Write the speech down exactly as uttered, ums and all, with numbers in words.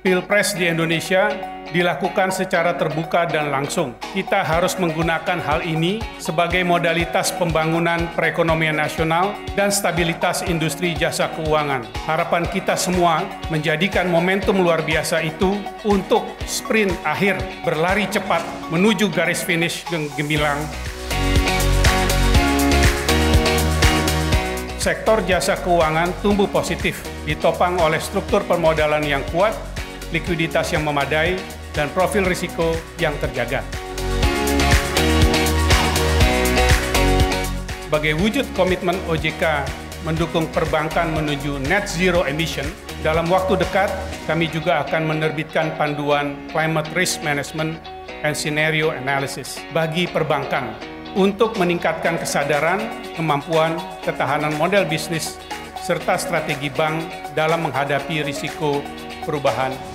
Pilpres di Indonesia dilakukan secara terbuka dan langsung. Kita harus menggunakan hal ini sebagai modalitas pembangunan perekonomian nasional dan stabilitas industri jasa keuangan. Harapan kita semua menjadikan momentum luar biasa itu untuk sprint akhir berlari cepat menuju garis finish yang gemilang. Sektor jasa keuangan tumbuh positif, ditopang oleh struktur permodalan yang kuat, likuiditas yang memadai, dan profil risiko yang terjaga. Sebagai wujud komitmen O J K mendukung perbankan menuju net zero emission, dalam waktu dekat kami juga akan menerbitkan panduan Climate Risk Management and Scenario Analysis bagi perbankan untuk meningkatkan kesadaran, kemampuan, ketahanan model bisnis, serta strategi bank dalam menghadapi risiko perubahan